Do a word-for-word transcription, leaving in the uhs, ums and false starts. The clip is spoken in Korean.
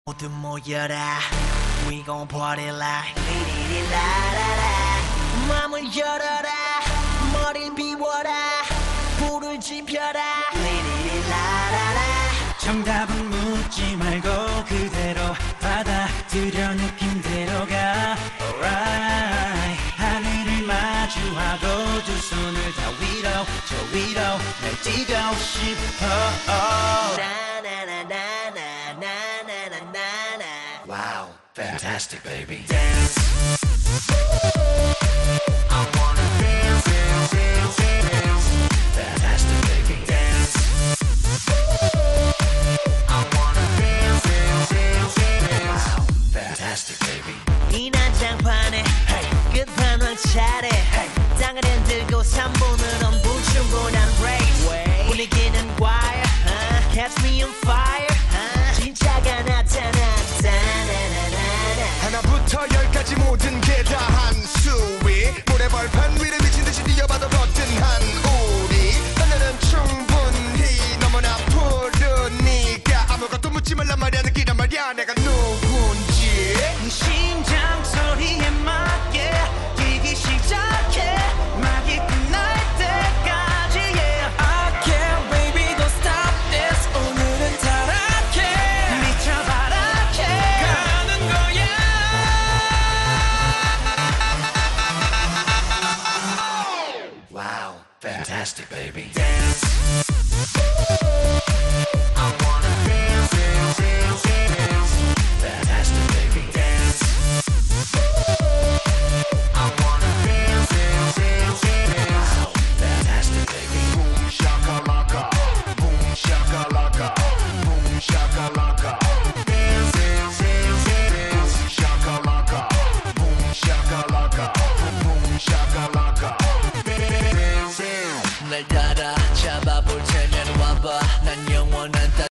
모두 모여라 We gon' party like 리리리라라라 맘을 열어라 머리를 비워라 불을 지펴라 리리리라라라 정답은 묻지 말고 그대로 받아들여 느낌대로 가 Alright 하늘을 마주하고 두 손을 다 위로 저 위로 날 뛰고 싶어 Wow, Fantastic baby dance. I wanna dance, dance, dance, dance. Fantastic baby Dance. I wanna dance, dance, dance, dance. Wow Fantastic baby 이 난장판에 끝판왕 차례 땅을 흔들고 삼 분은 엄부 충분한 race 분위기는 wire uh, Catch me on fire uh, 진짜가 나타났다 하나부터 열까지 모든 게 다 한 수위 모래벌판 위를 미친듯이 뛰어봐도 버튼한 우리 하늘은 충분히 너무나 푸르니까 아무것도 묻지 말란 말이야 느끼란 말이야 내가 누군지 심장 소리에 맞게 뛰기 시작해 막이 끝날 때까지 yeah I can't baby don't stop this 오늘은 타락해 미쳐바라게 가는 거야 Wow, Fantastic baby dance. I wanna dance, dance, dance, dance. Fantastic baby Dance. I wanna dance, dance, dance, dance. Wow Fantastic baby Boom shakalaka Boom shakalaka Boom shakalaka Dance, dance, dance, dance. Boom shakalaka Boom shakalaka Boom shakalaka 날 따라 잡아볼 테면 와봐 난 영원한